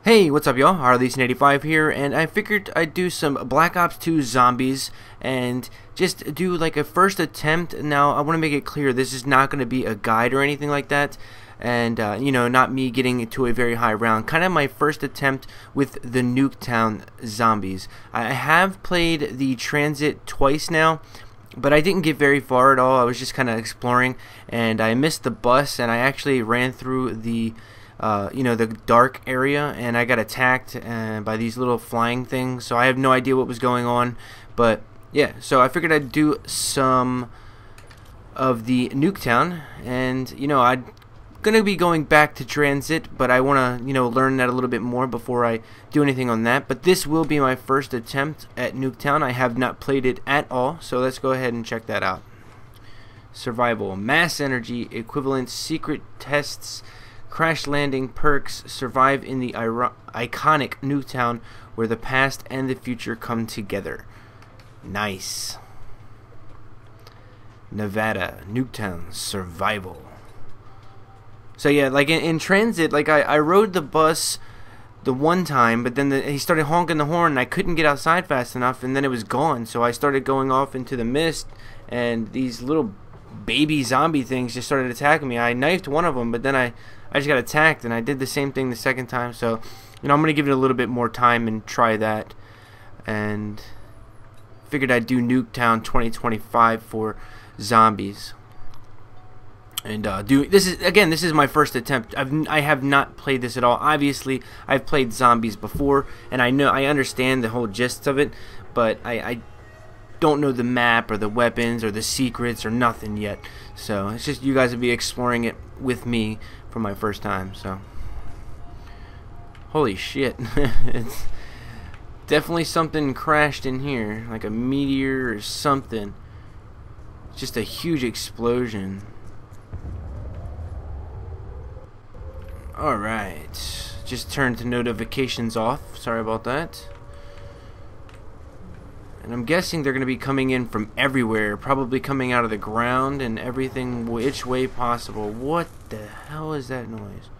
Hey, what's up y'all? Harleyson85 here, and I figured I'd do some Black Ops 2 Zombies and just do like a first attempt. Now, I want to make it clear this is not going to be a guide or anything like that, and you know, not me getting to a very high round. Kind of my first attempt with the Nuketown Zombies. I have played the Transit twice now, but I didn't get very far at all. I was just kind of exploring, and I missed the bus, and I actually ran through the you know, the dark area, and I got attacked by these little flying things, so I have no idea what was going on. But yeah, so I figured I'd do some of the Nuketown, and you know, I'm gonna be going back to Transit, but I want to, you know, learn that a little bit more before I do anything on that. But this will be my first attempt at Nuketown. I have not played it at all, so let's go ahead and check that out. Survival, mass energy, equivalent, secret tests, crash landing perks, survive in the iconic Nuketown where the past and the future come together. Nice. Nevada, Nuketown, survival. So yeah, like in Transit, like I rode the bus the one time, but then he started honking the horn and I couldn't get outside fast enough, and then it was gone. So I started going off into the mist, and these little baby zombie things just started attacking me. I knifed one of them, but then I just got attacked, and I did the same thing the second time. So, you know, I'm going to give it a little bit more time and try that. And figured I'd do Nuketown 2025 for zombies. And this is my first attempt. I have not played this at all. Obviously, I've played zombies before, and I understand the whole gist of it, but I don't know the map or the weapons or the secrets or nothing yet. So it's just you guys will be exploring it with me for my first time. So holy shit. It's definitely something crashed in here, like a meteor or something. Just a huge explosion. Alright, just turned the notifications off. Sorry about that. And I'm guessing they're going to be coming in from everywhere, probably coming out of the ground and everything which way possible. What the hell is that noise?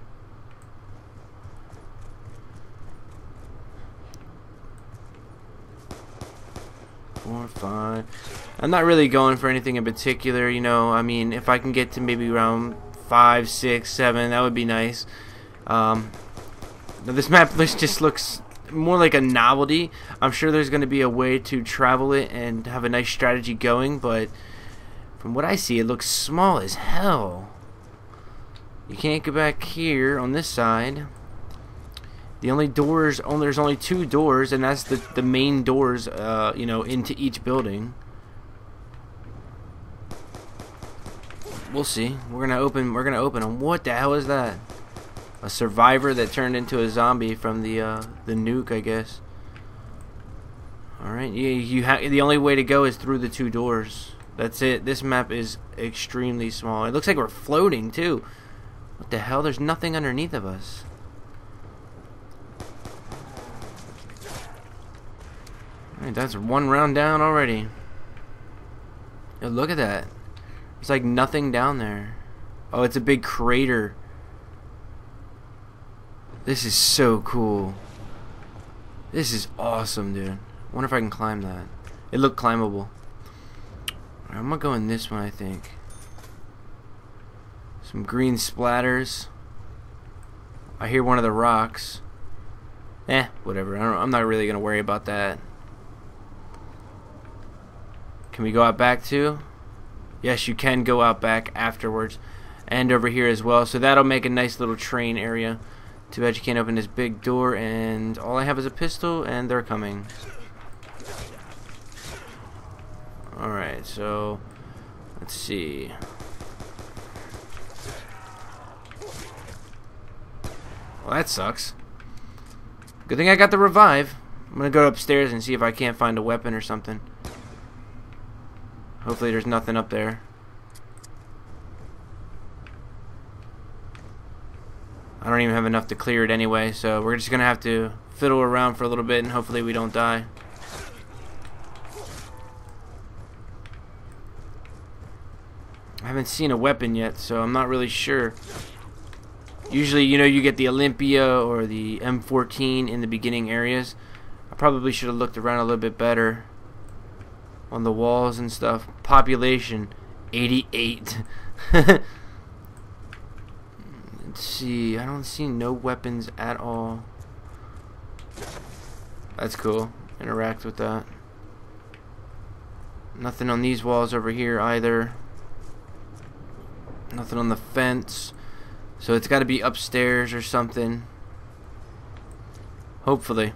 Four, five. I'm not really going for anything in particular, you know. I mean, if I can get to maybe around 5, 6, 7, that would be nice. Now this map just looks more like a novelty. I'm sure there's going to be a way to travel it and have a nice strategy going, but from what I see, it looks small as hell. You can't go back here on this side. The only doors, there's only 2 doors, and that's the main doors, you know, into each building. We'll see. We're gonna open them. What the hell is that? A survivor that turned into a zombie from the nuke, I guess. All right, the only way to go is through the 2 doors. That's it. This map is extremely small. It looks like we're floating too. What the hell? There's nothing underneath of us. All right, that's 1 round down already. Yo, look at that. There's like nothing down there. Oh, it's a big crater. This is so cool. This is awesome, dude. I wonder if I can climb that. It looked climbable. Alright, I'm gonna go in this one, I think. Some green splatters. I hear one of the rocks. Whatever. I'm not really gonna worry about that. Can we go out back too? Yes, you can go out back afterwards. And over here as well. So that'll make a nice little train area. Too bad you can't open this big door, and all I have is a pistol, and they're coming. Alright, so let's see. Well, that sucks. Good thing I got the revive. I'm gonna go upstairs and see if I can't find a weapon or something. Hopefully there's nothing up there. I don't even have enough to clear it anyway, so we're just gonna have to fiddle around for a little bit and hopefully we don't die. I haven't seen a weapon yet, so I'm not really sure. Usually, you know, you get the Olympia or the M14 in the beginning areas. I probably should have looked around a little bit better on the walls and stuff. Population 88. Let's see. I don't see no weapons at all. That's cool. Interact with that. Nothing on these walls over here either. Nothing on the fence. So it's got to be upstairs or something. Hopefully.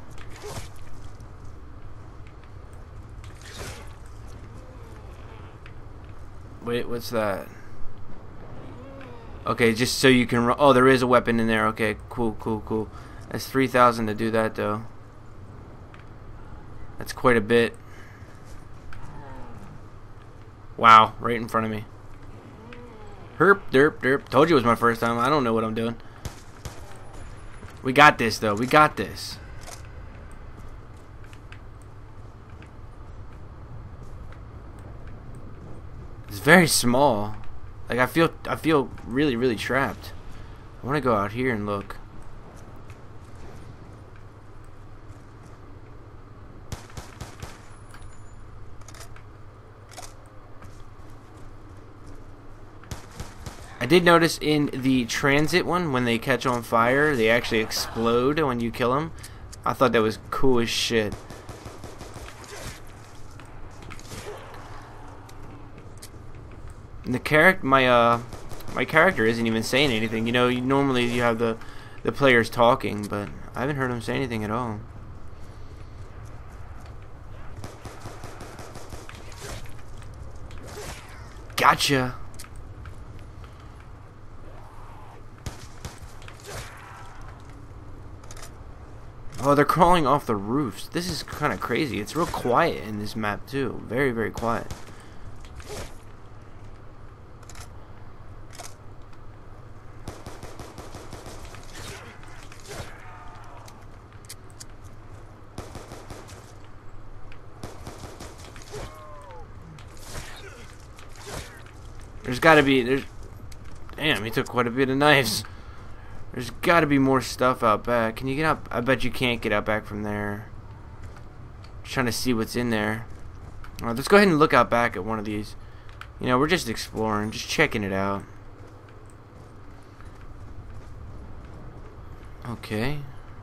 Wait, what's that? Okay, just so you can run. Oh, there is a weapon in there. Okay, cool, cool, cool. That's 3,000 to do that, though. That's quite a bit. Wow, right in front of me. Herp, derp, derp. Told you it was my first time. I don't know what I'm doing. We got this, though. We got this. It's very small. Like I feel really, really trapped. I want to go out here and look. I did notice in the transit one, when they catch on fire, they actually explode when you kill them. I thought that was cool as shit. And the character, my character isn't even saying anything. You know, normally you have the players talking, but I haven't heard him say anything at all. Gotcha. Oh, they're crawling off the roofs. This is kind of crazy. It's real quiet in this map too. Very, very quiet. There's gotta be, damn, he took quite a bit of knives. There's gotta be more stuff out back. Can you get up? I bet you can't get out back from there. Just trying to see what's in there. Alright, let's go ahead and look out back at one of these. You know, we're just exploring, just checking it out. Okay.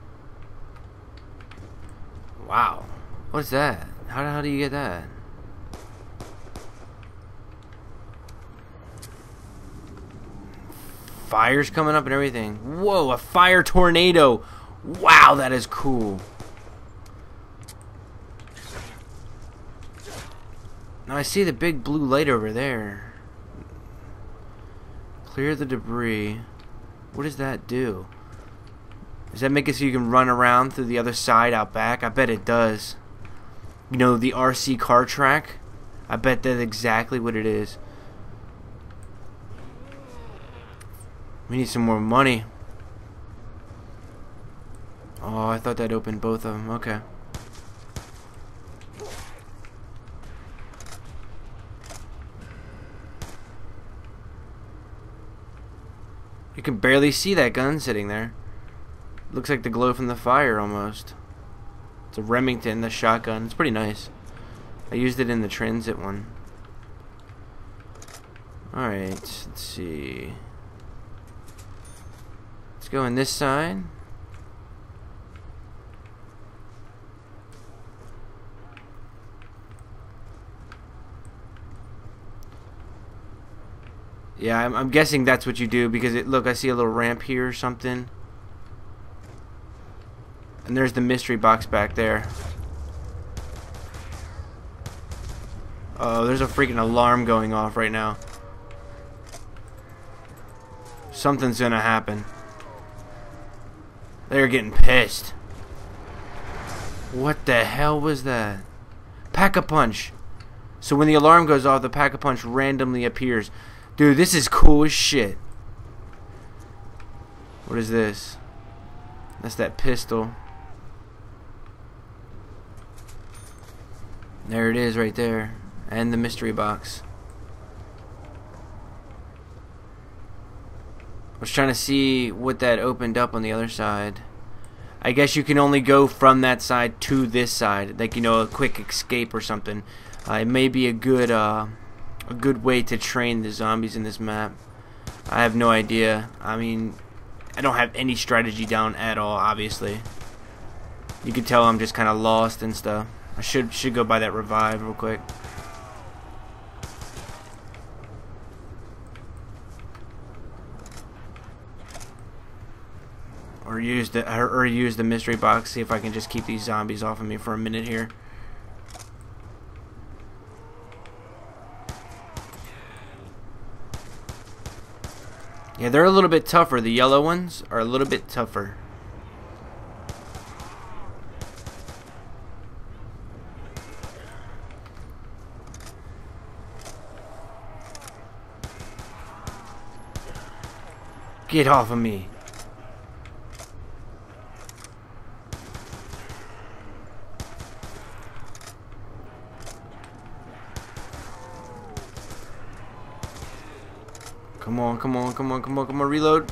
Wow. What's that? How do you get that? Fire's coming up and everything. Whoa, a fire tornado. Wow, that is cool. Now I see the big blue light over there. Clear the debris. What does that do? Does that make it so you can run around through the other side out back? I bet it does. You know, the RC car track? I bet that's exactly what it is. We need some more money. Oh, I thought that opened both of them. Okay. You can barely see that gun sitting there. Looks like the glow from the fire almost. It's a Remington, the shotgun. It's pretty nice. I used it in the transit one. Alright, let's see. Let's go in this side. Yeah, I'm guessing that's what you do because look, I see a little ramp here or something. And there's the mystery box back there. Oh, there's a freaking alarm going off right now. Something's gonna happen. They're getting pissed. What the hell was that? Pack-a-punch. So when the alarm goes off, the Pack-a-punch randomly appears. Dude, this is cool as shit. What is this? That's that pistol. There it is right there. And the mystery box. I was trying to see what that opened up on the other side. I guess you can only go from that side to this side, like, you know, a quick escape or something. It may be a good way to train the zombies in this map. I have no idea. I mean, I don't have any strategy down at all, obviously. You can tell I'm just kind of lost and stuff. I should go buy that revive real quick. Or use the mystery box. See if I can just keep these zombies off of me for a minute here. Yeah, they're a little bit tougher. The yellow ones are a little bit tougher. Get off of me. Come on, come on, come on, come on, come on, reload.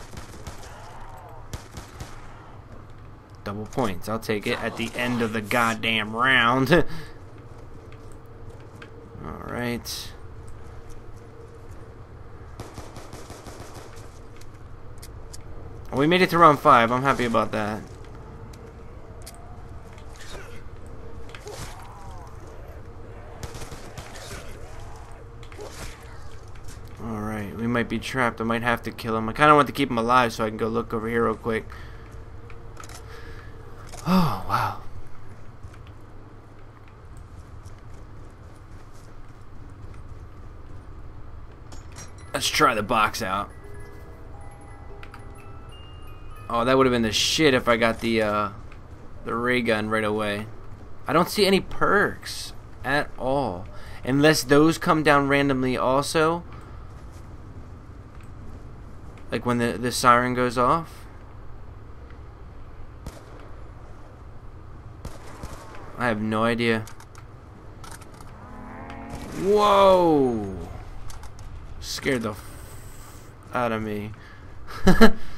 Double points, I'll take it at the end of the goddamn round. Alright. We made it to round 5, I'm happy about that. Alright, we might be trapped. I might have to kill him. I kind of want to keep him alive so I can go look over here real quick. Oh, wow. Let's try the box out. Oh, that would have been the shit if I got the ray gun right away. I don't see any perks at all. Unless those come down randomly also. Like when the siren goes off. I have no idea. Whoa! Scared the f out of me.